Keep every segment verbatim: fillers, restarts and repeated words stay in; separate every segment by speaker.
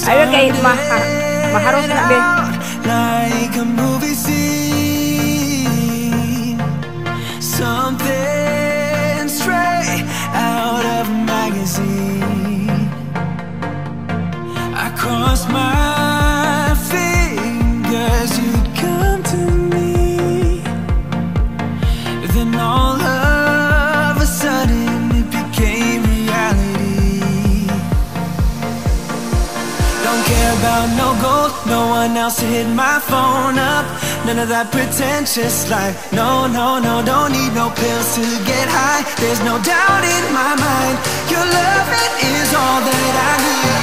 Speaker 1: Ayo kay maha maharot na be.
Speaker 2: Like a movie scene, something straight out of a magazine. I crossed my fingers you'd come to me, then all of a sudden it became reality. Don't care about no gold, no one else to hit my phone up. None of that pretentious life. No, no, no, don't need no pills to get high. There's no doubt in my mind, your love, it is all that I need.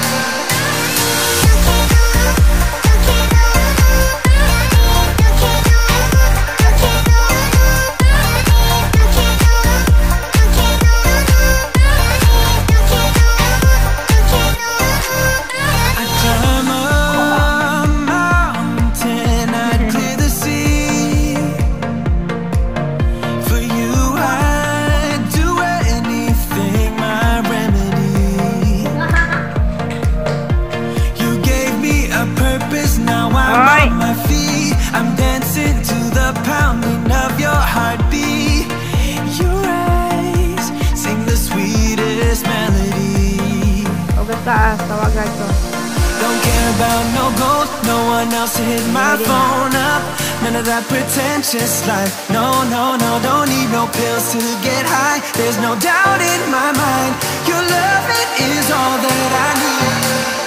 Speaker 2: I'm dancing to the pounding of your heartbeat. Your eyes sing the sweetest melody.
Speaker 1: Okay, taas, tawagan ko.
Speaker 2: Don't care about no gold, no one else to hit my phone up. None of that pretentious life. No, no, no, don't need no pills to get high. There's no doubt in my mind, your love, it is all that I need.